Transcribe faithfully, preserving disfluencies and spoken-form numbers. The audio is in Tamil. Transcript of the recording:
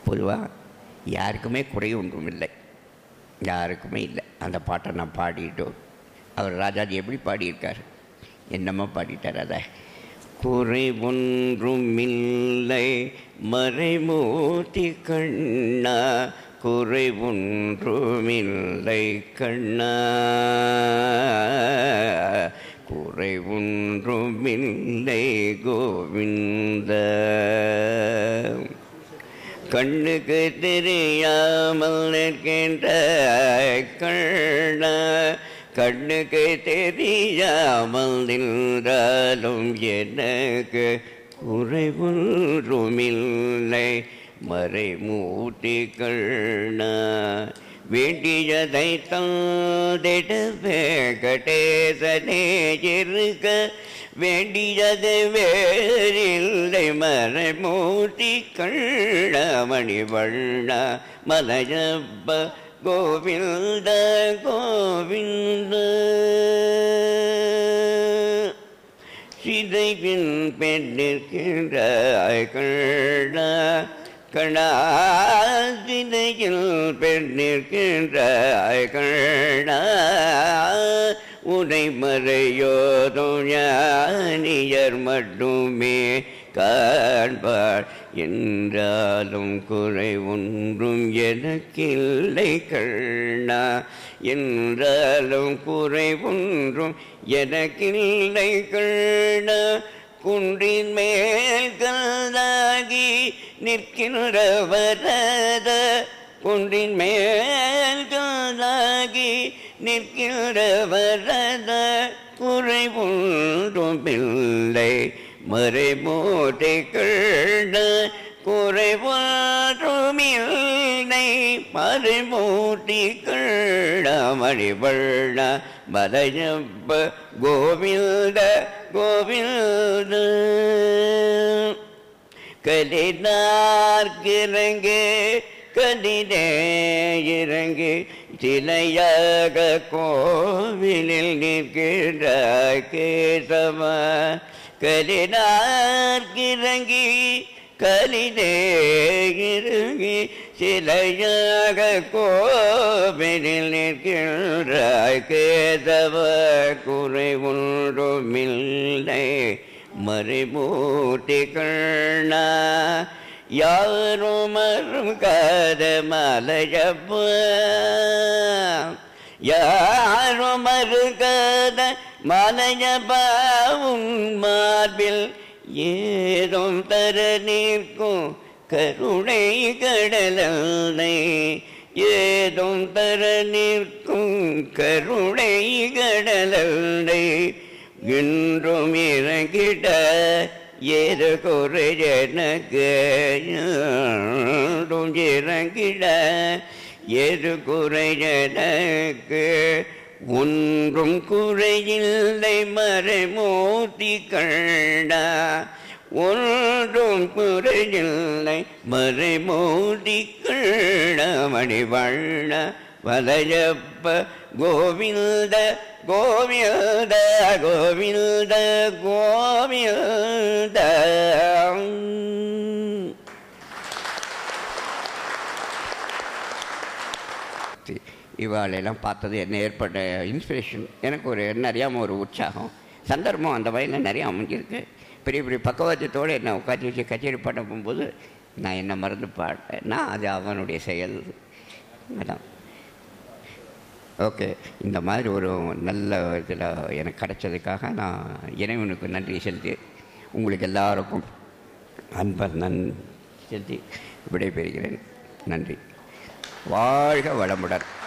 பொதுவாக யாருக்குமே குறை ஒன்றும் இல்லை, யாருக்குமே இல்லை. அந்த பாட்டை நான் பாடிட்டோம். அவர் ராஜாஜி எப்படி பாடியிருக்கார், என்னமோ பாடிட்டார். அதை குறை ஒன்றும் இல்லை மறைமூர்த்தி கண்ணா, குறை ஒன்றுமில்லை கண்ணா, குறை ஒன்றுமில்லை கோவிந்த. கண்ணுக்கு தெரியாமல் நிற்கின்ற கண்ணா, கண்ணுக்கு தெரியாமல் நின்றாலும் எனக்கு குறை ஒன்றுமில்லை மறைமூர்த்தி கண்ணா. வேண்டியதை தந்திட வெங்கடேசனே இருக்க, வேண்டியது வேறில்லை மறைமூர்த்தி கண்ணா. மணிவண்ண மலையப்ப கோவிந்த கோவிந்த. சிதைவின் பெண்ணிருக்கின்ற கண்ணா கண்ணா, சிதையில் பெண்ணிருக்கின்ற கண்ணா, உனை மறையோதும் ஞானியர் மட்டுமே காண்பார் என்றாலும் குறை ஒன்றும் எனக்கில்லை கண்ணா, என்றாலும் குறை ஒன்றும் எனக்கில்லை கண்ணா. குன்றின் மேல் கல்லாகி நிற்கின்ற வரத, குன்றின் மேல் கல்லாகி நிற்கின்ற வரத, குறை ஒன்றும் இல்லை மறைமூர்த்தி கண்ணா, குறை ஒன்றுமில்லை மறைமூர்த்தி கண்ணா. மணிவண்ண மலையப்ப கோவிந்த கோவிந்த. கலினார்கிறங்கு கலினே இறங்கு, சிலையாக கோவிலில் நிற்கின்ற கேசவ. கலினார்கிறங்கி கலினே இறங்கி, சிலையாக கோவிலில் நிற்கின்ற கேசவ. குறை ஒன்றுமில்லை மறைமூர்த்தி கண்ணா, யாரும் மறுக்காத மலையப்ப, யாரும் மறுக்காத மலையப்ப. உன் மார்பில் ஏதும் தர நிற்கும் கருணை கடலை, ஏதும் தர நிற்கும் கருணை கடலை. இன்றும் இறங்கிட ஏது குறை எனக்கு, இன்றும் இறங்கிட ஏது குறை எனக்கு. ஒன்றும் குறையில்லை மறைமூர்த்தி கண்ணா, ஒன்றும் குறையில்லை மறைமூர்த்தி கண்ணா. மணிவண்ண வலையப்ப கோவிந்த கோவிந்த கோவிந்த கோவிந்த. இவாளெல்லாம் பார்த்தது என்ன ஏற்பட்ட இன்ஸ்பிரேஷன், எனக்கு ஒரு என்ன அறியாமல் ஒரு உற்சாகம் சந்தர்ப்பம் அந்த வயலில் நிறையா அமைஞ்சிருக்கு. பெரிய பெரிய பக்கவாதத்தோடு என்னை உட்காந்து வச்சு கச்சேரி பண்ண போகும்போது நான் என்ன மறந்து பாட்டேன்னா அது அவனுடைய செயல். அதான் ஓகே. இந்த மாதிரி ஒரு நல்ல இதில் எனக்கு கிடைச்சதுக்காக நான் இறைவனுக்கு நன்றி செலுத்தி உங்களுக்கு எல்லாருக்கும் அன்பர் நன் செலுத்தி விடைபெறுகிறேன். நன்றி. வாழ்க வளமுடன்.